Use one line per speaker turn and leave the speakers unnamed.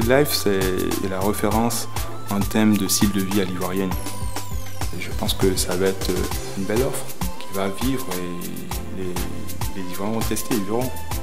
Life, c'est la référence en termes de style de vie à l'ivoirienne. Et je pense que ça va être une belle offre qui va vivre et les Ivoiriens vont tester, ils verront.